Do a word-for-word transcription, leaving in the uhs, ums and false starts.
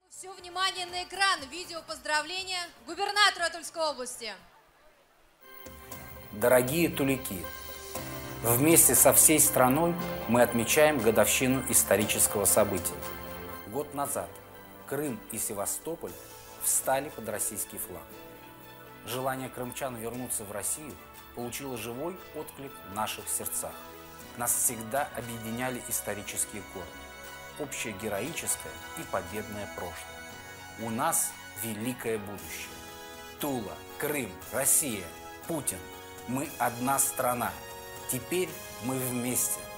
Все внимание на экран. Видео поздравления губернатору Тульской области. Дорогие тулики, вместе со всей страной мы отмечаем годовщину исторического события. Год назад Крым и Севастополь встали под российский флаг. Желание крымчан вернуться в Россию получило живой отклик в наших сердцах. Нас всегда объединяли исторические корни, общее героическое и победное прошлое. У нас великое будущее. Тула, Крым, Россия, Путин. Мы одна страна. Теперь мы вместе.